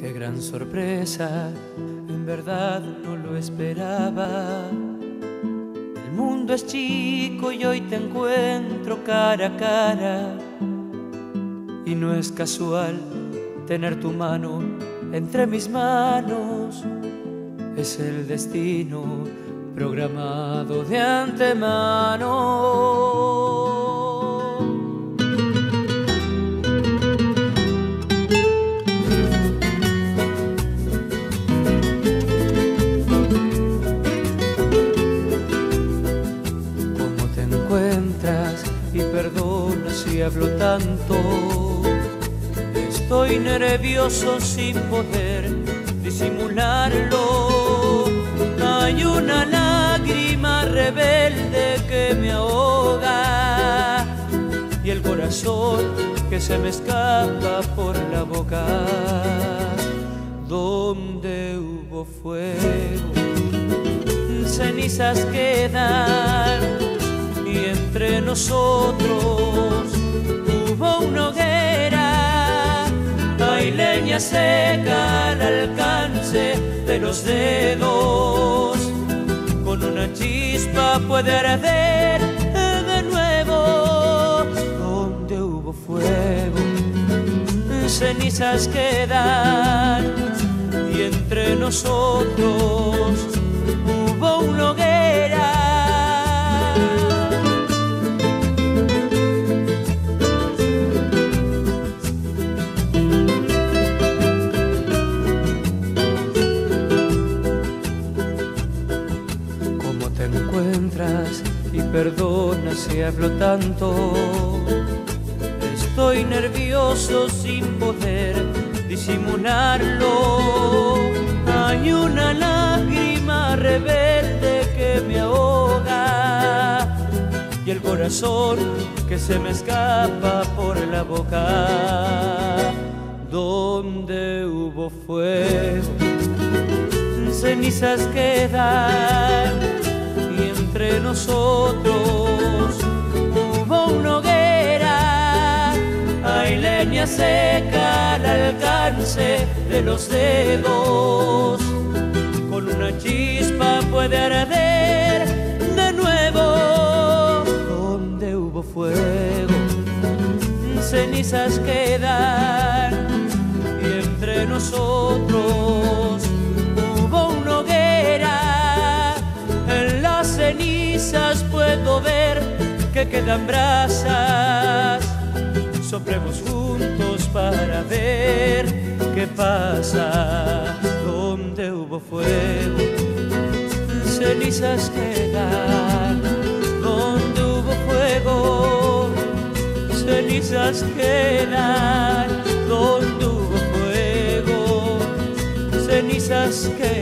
Qué gran sorpresa, en verdad no lo esperaba. El mundo es chico y hoy te encuentro cara a cara. Y no es casual tener tu mano entre mis manos. Es el destino programado de antemano. Y perdona si hablo tanto. Estoy nervioso sin poder disimularlo. Hay una lágrima rebelde que me ahoga y el corazón que se me escapa por la boca. Donde hubo fuego, cenizas quedan, y entre nosotros hubo una hoguera. Hay leña seca al alcance de los dedos. Con una chispa puede arder de nuevo. Donde hubo fuego, cenizas quedan, y entre nosotros hubo una hoguera. Y perdona si hablo tanto. Estoy nervioso sin poder disimularlo. Hay una lágrima rebelde que me ahoga y el corazón que se me escapa por la boca. Donde hubo fuego, cenizas quedan, y entre nosotros hubo una hoguera. Hay leña seca al alcance de los dedos. Con una chispa puede arder de nuevo. Donde hubo fuego, cenizas quedan, y entre nosotros hubo una hoguera. En las cenizas puedo ver que quedan brasas. Soplemos juntos para ver qué pasa. Donde hubo fuego, cenizas quedan. Donde hubo fuego, cenizas quedan. Donde hubo fuego, cenizas quedan.